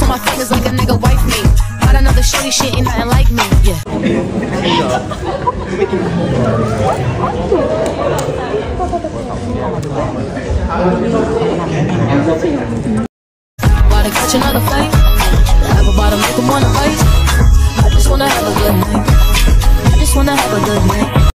my fingers like a nigga wife me. Got another shorty, shit ain't nothing like me. Yeah. About to catch another